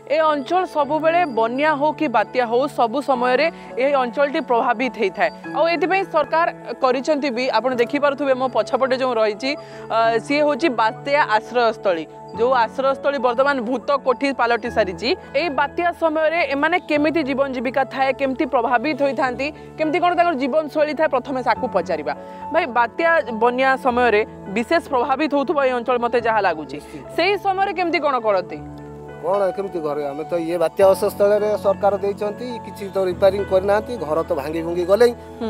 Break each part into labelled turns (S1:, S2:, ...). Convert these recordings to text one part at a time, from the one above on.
S1: ए अंचल सबु बेले बन्या हो कि बात्या हो सबु समय रे ए अंचलटी प्रभावित होता है और ये सरकार करिसेंती भी आपण देखि पारुथबे मो पछपटे जो रही सी हूँ बात्या आश्रयस्थली जो आश्रयस्थली वर्तमान भूत कोठी पलटि सारी ए बात्या समय एमाने केमिति जीवन जीविका थाए केमती प्रभावित होता केमती कौन तक जीवन शैली थाए प्रथमे साकू पचारिबा भाई बात्या बन्या समय विशेष प्रभावित होथबो ए अंचल मते जहा लागुची सेही समय केमती कौन करती
S2: कौन केमती घर आम तो ये बात्या स्थल सरकार किसी तो रिपेयरिंग करना घर तो भांगी भुंगी गले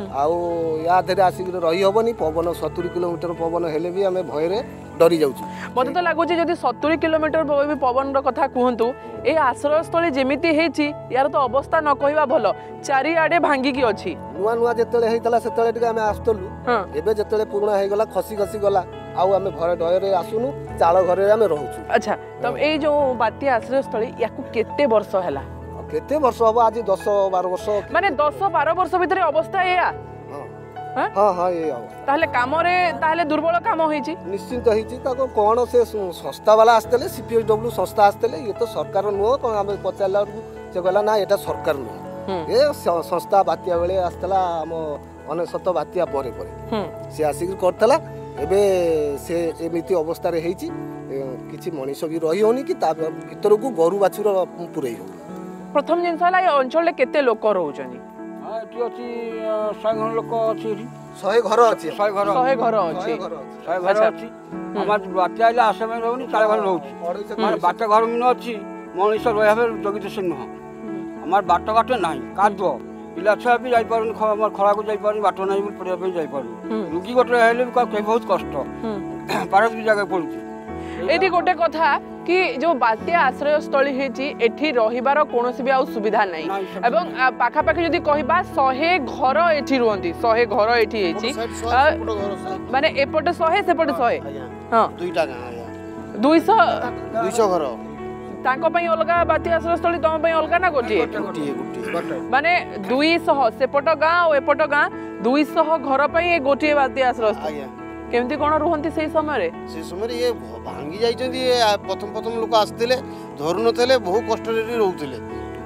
S2: आधे आसिक रही हेनी पवन 70 किलोमीटर पवन हेले भी आम भय डरी जाऊँ
S1: मत तो लगुच जब 70 किलोमीटर भी पवन कथा कहतु ये आश्रयस्थली जमी यार तो अवस्था न कहवा भल चारिआडे भांगिकी अच्छी
S2: नुआ नुआ जिते से आम आसलु एवं जिते पुराणा हो गला खसी खसी गला आम घर डर आसुनु चाल घर आम रोचु।
S1: अच्छा तब ये जो बात्या आश्रयस्थली या केते वर्ष है
S2: केते वर्ष हम आज 10-12 वर्ष
S1: माने 10-12 वर्ष भितर अवस्था या
S2: हाँ हाँ ये
S1: ताहले काम रे ताहले दुर्बल काम होईची
S2: निश्चिंत होईची ताको कोन से संस्था वाला आस्तले सीपीएसडब्ल्यू संस्था आस्तले ये तो सरकार नुह कोन हम पचारला से कहला ना एटा सरकार नुह ए संस्था बात्या बेले आस्तला हम 99 बात्या परे परे से आसिक करतला एबे से एमिति अवस्था रे हेची किछि मनीष भी रही होनी कि ता भीतर को गोरु बाछुर पुरई हो
S1: प्रथम जिनस ला अंचल केते लोक रहउचनी
S3: एटी अछि 100 लोक अछि
S2: 100 घर अछि
S1: 100 घर अछि
S3: 100 घर अछि हमर बात्या इला आसमे रहउनी 4 घर रहउची मार बाटा घर न अछि मनीष रहबे जगित सिंह हमर बाटा नाही कादो पिला छुआ भी जाई पारुन हमर खरा को जाई पारुन बाटो नाही पड़िया पे जाई पारुन रुगी गोटे हेले भी बहुत कष्ट पारस भी जगह पड़ुची
S1: एठी गोटे कथा कि जो बात्या आश्रय स्थली हेची एठी रहिबार कोनोसी भी आ सुविधा नाही एवं पाखा पाखी जदी कहबा 100 घर एठी रहंती 100 घर एठी हेची माने एपटे 100 सेपटे 100 हां
S2: दुईटा गां
S1: 200
S2: घर
S1: तांको पई अलगा बात्या आश्रय स्थली तम पई अलगा ना गोटी माने 200 सेपट गां और एपट गां 200 घर पई ए गोटी बात्या आश्रय स्थली केमती कोन रहंती से समय
S2: ये भांगी जाइछंती प्रथम लोक आस्थिले धरु नथले बहु कष्ट रे रहउथिले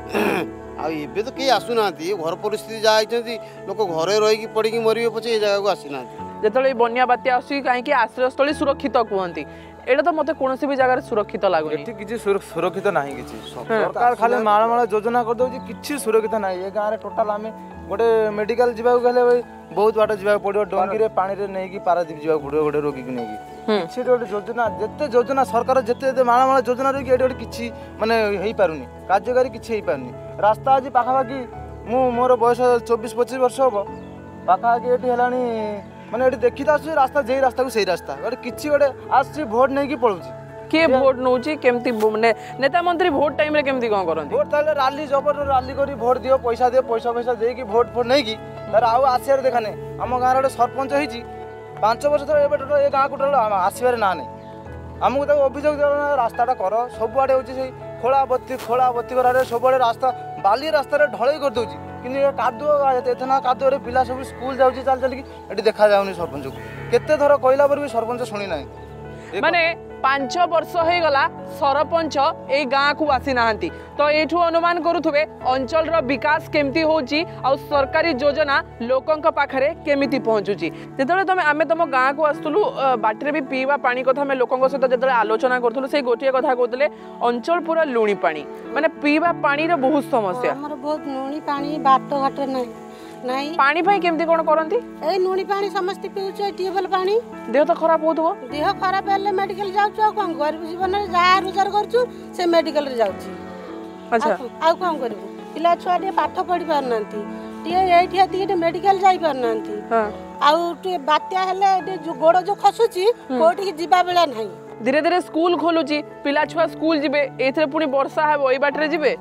S2: आ एबे तो के आसु नांती घर परिस्थिति जाइछंती लोक घरे रही की पड़ी की मरिबे पछे ए जगह को आसी नांती
S1: जेतले बन्या बात्या आसी काहे कि आश्रय स्थली सुरक्षित कहंती एटा तो मते कोनोसी भी जगह सुरक्षित लागो
S4: एठी किछि सुरक्षित नाही किछि सरकार खाली माळ माळ योजना कर दउची किछि सुरक्षित नाही ए गां रे टोटल आमे गोटे मेडिकल जीवा गले बहुत बाट जीवा पड़ो डंगी रे पानी रे नहीं कि पारादीप जीवा पड़ो गोटे रोगी को नहीं कि गोटे योजना जेते योजना सरकार जेते माळ माळ योजना रे कि एटे किछि माने हेई पारुनी कार्यकारी किछि हेई पारुनी रास्ता आज पाखा बाकी मु मोर बयस 24-25 वर्ष होबो पाखा के एटी हलानी माने एटी देखिता आसु रास्ता जेई रास्ता को सेई रास्ता गोटे किछि गोटे आसी वोट नहीं कि पळुची
S1: के वोट नौची केमती ने नेता मंत्री वोट टाइम रे केमती कोन करन
S4: वोट ताले रैली जबर रैली करी वोट दियो पैसा दे कि वोट नहीं कि तार आउ आसियार देखाने आम गाँव रे सरपंच होईची 5 वर्ष थोड़ा एबे टोटल ए गाँ को टोटल आसीबार ना नहीं आमको तक अभियोग रास्ताटा कर सबुआड़े होची से खोला बत्ती करारे सबुआड़े रास्ता बाली रास्ता रे ढळई कर दोची कि कादुओ एतना कादुओ रे पिला सब स्कूल जाउची चल चल की एटी देखा जाउनी सरपंच को केते थर कहला पर भी सरपंच सुनी नाही
S1: माने 5 वर्ष हो गला सरपंच ए गाँ को आसी नाहंती तो एठू अनुमान करुथुबे अंचल रो विकास केमती होची आ सरकारी योजना लोकंक पाखरे केमिति पहुंचुची जेतले तमे आमे तम गाँ को आस्तुलु बाटरे भी पीवा पानी कथा में लोकंक सहित जेतले आलोचना करथुलु से गोटिया कथा कहतले अंचल पूरा लुणी पानी माने पीवा पानी रो बहुत समस्या
S5: हमर बहुत लुणी पानी बाटो घाट नहीं
S1: पानी भाई केमती कोन करंती
S5: ए लुणी पानी समस्त पिउछ टिबल पानी
S1: देह तो खराब होतबो
S5: देह खराब हेले मेडिकल जाउछ कोन गरीब जीवन रे जा रोजगार करछु से मेडिकल रे जाउछ
S1: अच्छा
S5: आ कोन करबो पिला छुआ दे पाठ पढी पार नांती टिए एठी आती मेडिकल जाई पार नांती हां आ टे बात्या हेले जो गोड़ जो खसुची कोठी की जीवा बेला नाही
S1: धीरे धीरे स्कूल खोलुची पिला छुआ स्कूल जिबे एथरे पुनी वर्षा हेबो एई बाटरे जिबे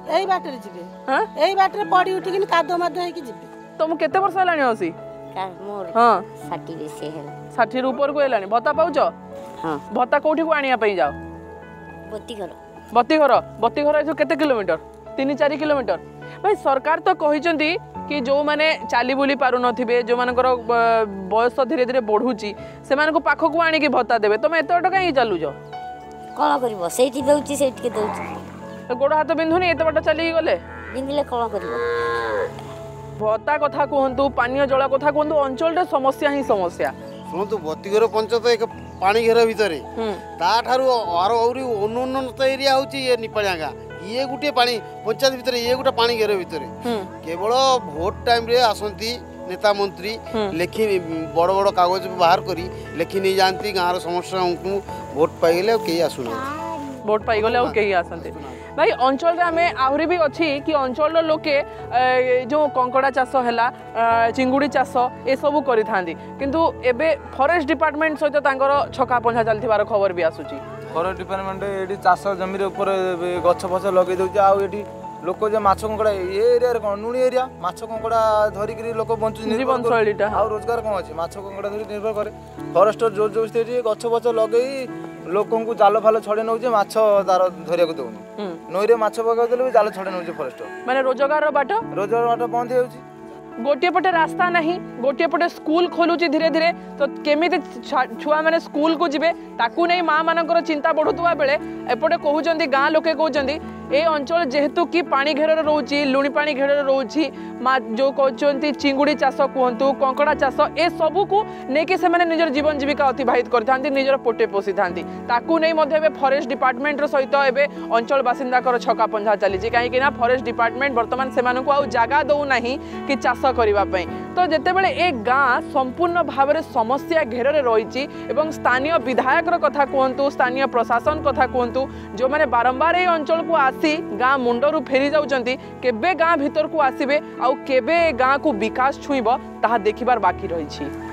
S5: हां एई बाटरे पड़ी उठी कि कादो मादो है कि जिबे
S1: तुम केते वर्ष लानी होसी
S5: मोर
S1: हां
S5: 60 बेसे है
S1: 60 ऊपर को लानी भत्ता पाउछ हां भत्ता कोठी को आनिया पई जाओ बत्ती घर एथु केते किलोमीटर 3-4 किलोमीटर भाई सरकार तो कहिसंती कि जो माने चाली बुली पारु नथिबे जो मानकर बयस धीरे धीरे बढ़ुची से मान को पाखो को आनी कि भत्ता देबे तुम एते टका ही चालू जो
S5: कोन करबो सेठी दउची सेठी के दउची
S1: गोड़ हाथ बिंधुनी एत बाट चली गले
S6: बिंदिले कौन करियो
S1: भत्ता कथा कहतु पानीय जल कथा कहतु अंचल समस्या ही समस्या
S7: शुणु बतीघर पंचायत एक पानी घेर भितर अनुन्नत एरिया हूँ ये निपाणिया गाँ ये गोटे पानी पंचायत भितर ये गोटे पानी घेर भितर केवल भोट टाइम रे आसती नेता मंत्री लेखि बड़ बड़ कागज बाहर करी लेखि नहीं जाती गाँव समस्या भोट पाइगले कहीं आसुना
S1: भोट पाइगले कहीं आसते भाई अंचल रे आमे आहरी भी अच्छी कि अंचल लोके जो कंकड़ा चाष है चिंगुड़ी चाष ए सब करि थांदी किंतु एबे फॉरेस्ट डिपार्टमेंट सहित तांकर छका पंछा चलथिबार खबर भी आसुची
S4: फॉरेस्ट डिपार्टमेंट एडी चाष जमी ऊपर गछ फछ लगे दउची आ एडी लोक जे माछ कंकड़ा ये एरिया रे कोन नुणी एरिया माछ कंकड़ा धरि करी लोक बंचु
S1: जीवन शैलीटा
S4: आ रोजगार कोन अछि माछ कंकड़ा धरि निर्भर करे फॉरेस्टर जोर जोर से गछ फछ लगेई लोकन को जाल फाल छड़े नौ माछ तार धरिया को दउनी नई रे माछ पकाउ देले भी जाल छड़े नौ फॉरेस्टर
S1: माने रोजगार बाट
S4: बंद होउची
S1: गोटे पटे रास्ता नहीं गोटे पटे स्कूल खोलुची धीरे धीरे तो केमिति छुआ माने स्कूल को जिबे ताकू नहीं माँ मानकर चिंता बढ़ुवा बेले एपटे कहउचंदी गाँ लोके कहउचंदी ए अंचल जेहेतु कि पानी घेर रोची लुणी पानी घेर रोची जो कहते चिंगुड़ी चाष कहतु कंकड़ा चाष ए सबू को लेकिन से निजर जीवन जीविका अतिबाहित करते निजर पोटे पोषि था नहीं फॉरेस्ट डिपार्टमेंट सहित एवं अंचल बासिंदा छका पंझा चली कहीं फॉरेस्ट डिपार्टमेंट बर्तमान से जगह दौना कि चाष करने तो जितेबाला ए गाँ संपूर्ण भाव में समस्या घेर रही स्थानीय विधायक कथा कहतु स्थानीय प्रशासन कथा कहतु जो मैंने बारंबार ये अंचल को आसी गाँ मुंडरू फेरी जाउचंती केबे गाँ भीतर को आसीबे आउ केबे गाँ को विकास छुईब ताहा देखिबार बाकी रही।